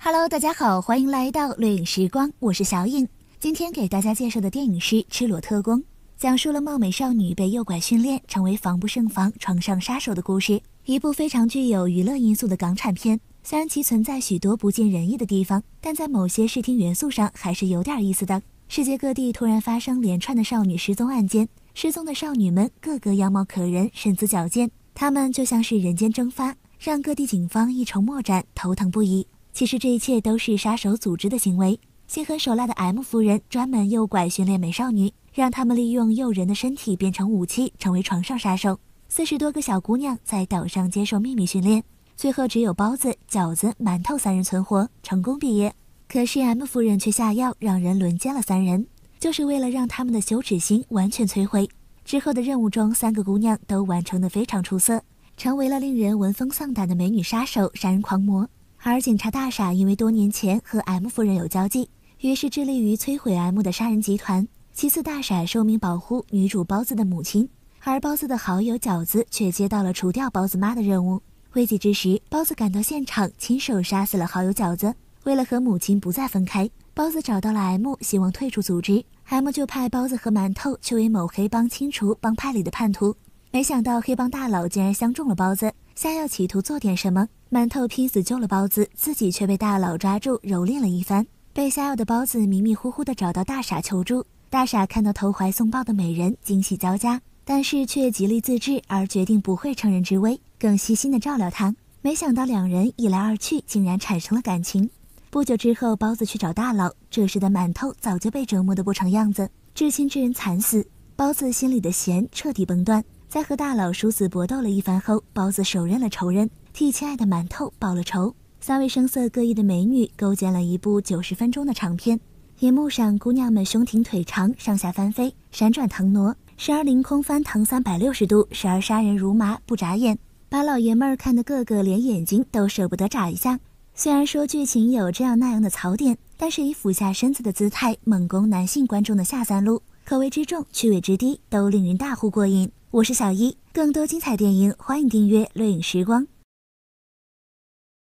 Hello， 大家好，欢迎来到掠影时光，我是小影。今天给大家介绍的电影是《赤裸特工》，讲述了貌美少女被诱拐训练，成为防不胜防床上杀手的故事。一部非常具有娱乐因素的港产片，虽然其存在许多不尽人意的地方，但在某些视听元素上还是有点意思的。世界各地突然发生连串的少女失踪案件，失踪的少女们个个样貌可人，身姿矫健，她们就像是人间蒸发，让各地警方一筹莫展，头疼不已。其实这一切都是杀手组织的行为，心狠手辣的 M 夫人专门诱拐训练美少女，让她们利用诱人的身体变成武器，成为床上杀手。40多个小姑娘在岛上接受秘密训练，最后只有包子、饺子、馒头3人存活，成功毕业。可是 M 夫人却下药让人轮奸了3人，就是为了让他们的羞耻心完全摧毁。之后的任务中，3个姑娘都完成得非常出色，成为了令人闻风丧胆的美女杀手、杀人狂魔。而警察大傻因为多年前和 M 夫人有交际，于是致力于摧毁 M 的杀人集团。其次，大傻受命保护女主包子的母亲，而包子的好友饺子却接到了除掉包子妈的任务。危急之时，包子赶到现场，亲手杀死了好友饺子。为了和母亲不再分开，包子找到了 M， 希望退出组织。M 就派包子和馒头去为某黑帮清除帮派里的叛徒。没想到黑帮大佬竟然相中了包子，下药企图做点什么。馒头拼死救了包子，自己却被大佬抓住蹂躏了一番。被下药的包子迷迷糊糊地找到大傻求助，大傻看到投怀送抱的美人，惊喜交加，但是却极力自制，而决定不会乘人之危，更细心地照料她。没想到2人一来二去，竟然产生了感情。不久之后，包子去找大佬，这时的馒头早就被折磨得不成样子，至亲之人惨死，包子心里的弦彻底崩断。在和大佬殊死搏斗了一番后，包子手刃了仇人，替亲爱的馒头报了仇。3位声色各异的美女构建了一部90分钟的长片，银幕上姑娘们胸挺腿长，上下翻飞，闪转腾挪，时而凌空翻腾360度，时而杀人如麻不眨眼，把老爷们儿看得个个连眼睛都舍不得眨一下。虽然说剧情有这样那样的槽点，但是以俯下身子的姿态猛攻男性观众的下三路，口味之重趣味之低，都令人大呼过瘾。我是小一，更多精彩电影欢迎订阅掠影时光。